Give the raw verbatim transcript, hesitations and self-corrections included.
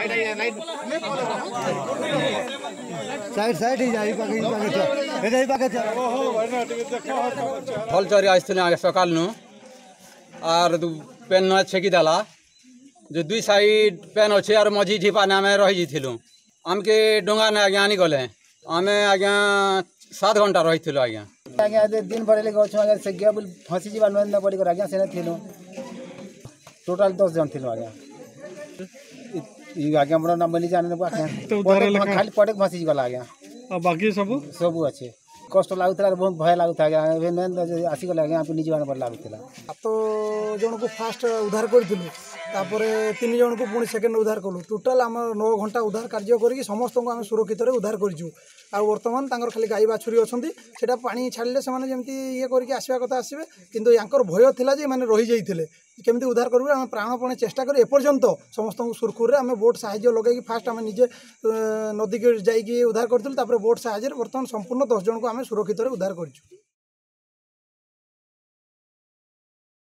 Side side ही जाई पाके पाके ए जाई पाके फल चोरी आइसथिले आगे सकाल नु आर पेन न छेकी देला जो दुई साइड पेन अच्छे और मझी झीपा ने आमे रही जिथिलु आमके डोंगा ने आगे आनी गले आमे आगे सात घंटा रही आज्ञा आज्ञा दिन भर ले गछ आज्ञा से गया फंसी जीवा न पड़ी कर आज्ञा से थिलु टोटल दस जन थिलु आज्ञा ई आज्ञा हमरा नाम बनी जाने को आज्ञा तो खाली पड़े फंसी गला आज्ञा आ बाकी सब सब अच्छे कष्ट लागुला बहुत भय लागुता आज्ञा आसी गले आज्ञा आपको निजे पर लागुला तो जन को फास्ट उद्धार करथिलु तापर तीन जन को पुणी सेकेंड उद्धार कलु टोटाल आम नौ घंटा उद्धार कार्य करके समस्त को आम सुरक्षित उद्धार करूँ आ बर्तमान खाली गाई बाछुरी अच्छा पानी छाड़े से ये करके आसवा कथा आसवे किंतु यांकर भय थिला जे माने रही जाइथिले केमिति उद्धार करू आम प्राणपणे चेष्टा कर एपर्यंत समस्त सुरखुर आम बोट साहाय्य लगे फास्ट आम निजे नदी के जाइए उद्धार करूँ बोट साहाय्य बर्तमान संपूर्ण दस जन को आम सुरक्षित उद्धार करूँ।